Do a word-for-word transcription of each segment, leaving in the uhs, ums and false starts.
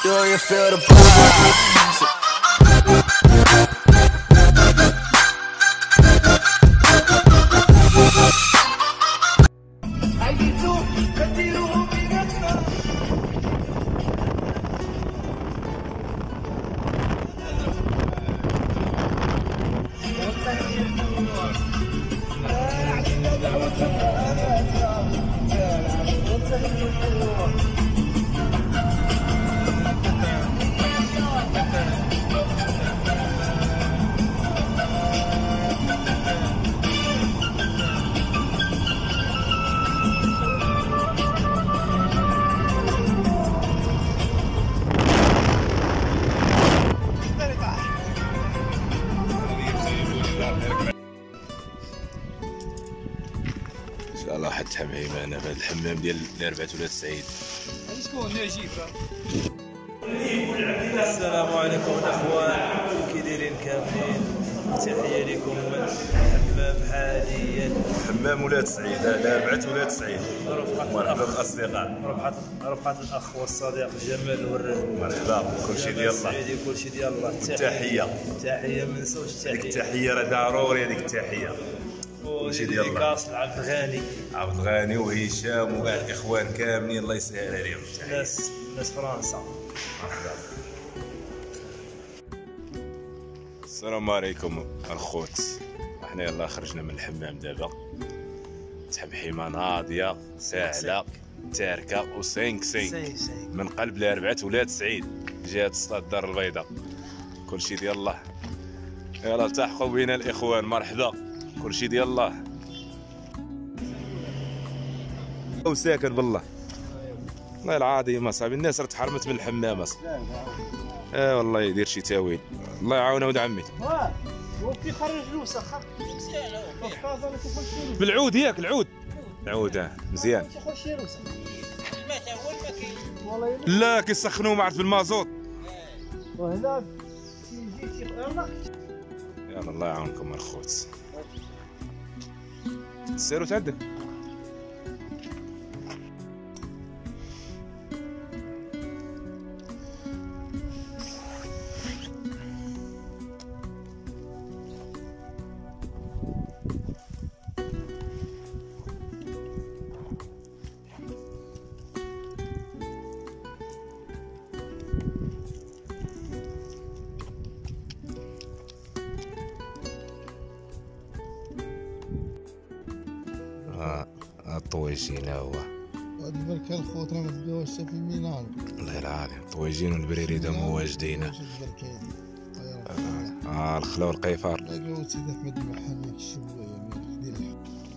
Do you feel the vibes? ان شاء الله واحد التحميم انا في هذا الحمام ديال ربعة ولاد سعيد. شكون نجيب؟ السلام عليكم الاخوان، كي دايرين كاملين؟ تحيه لكم من حمام حاليا، حمام ولاد سعيد، هذا ربعة ولاد سعيد. مرحبا بالاصدقاء، ربحة ربحة الاخ والصديق جمال الورد. مرحبا، كلشي ديال الله. كلشي ديال الله. تحيه تحيه ما نساوش التحيه. هذيك التحيه راه ضروري، هذيك التحيه كلشي ديال الله. كاس عبد الغني عبد الغني وهشام وكاع الاخوان كاملين، الله يسهل عليهم. ناس ناس فرنسا. مرحبا. السلام عليكم الخوت، احنا يلا خرجنا من الحمام دابا. تحمحيمه ناضيه ساهله تاركه وسينك سينك من قلب لربعة ولاد سعيد، جهه سطاد الدار البيضاء. كلشي ديال الله، يلا التحقوا بنا الاخوان. مرحبا، كلشي ديال الله. وساكن بالله، والله العظيم اصاحبي الناس راه تحرمت من الحمام اصاحبي. اه والله يدير شي تاويل، الله يعاونه ولد عمي. واه هو كيخرج الوسخ بالعود ياك، العود العود اه مزيان. لا كيسخنوه ما عرفت بالمازوت. وهنا تيجي يلا يلا الله يعاونكم الخوت. سيروا تعدل. الطويجين هو هاد البركة الخوت راه ما تلقاوهاش حتى في المينان. الله العظيم، الطويجين والبريريده مواجدين. اه الخلا والقيفار. لقاو سيدي احمد المحامي الشويه ديال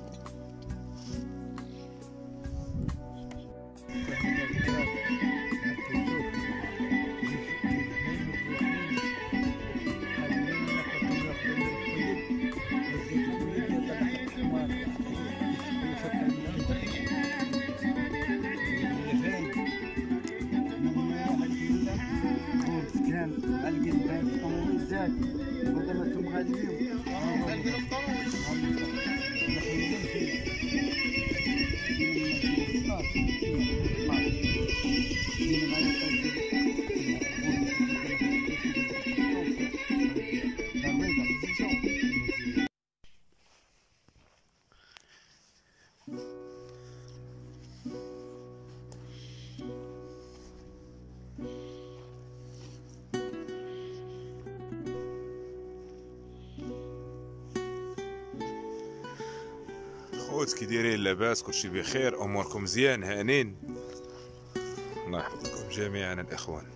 خوت كي دايرين؟ لاباس؟ كلشي بخير؟ اموركم مزيان هانين؟ الله يحفظكم جميعا الاخوان.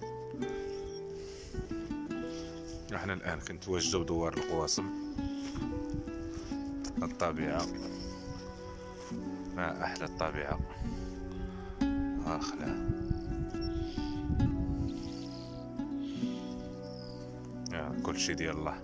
احنا الان كنتواجدوا بدوار القواصم، الطبيعه ما احلى الطبيعه. اخلا يا كلشي ديال الله.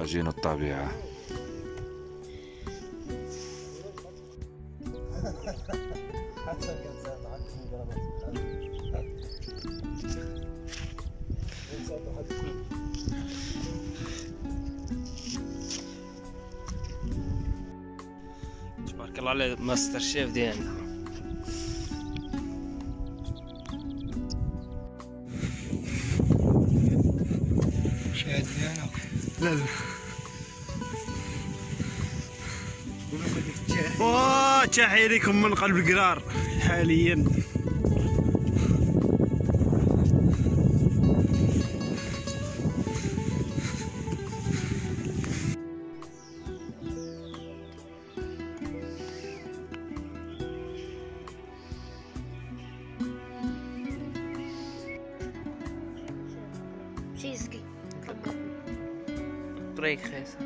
طاجين الطبيعة. تبارك الله على ماستر شيف ديالنا. شاهد انا لا لا اوه تحية لكم من قلب القرار حاليا. شيزكي طريق خيسر.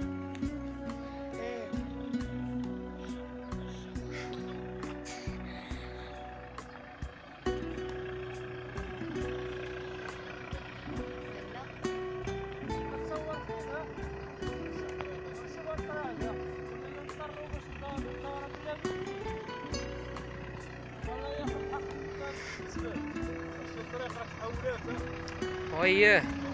وياه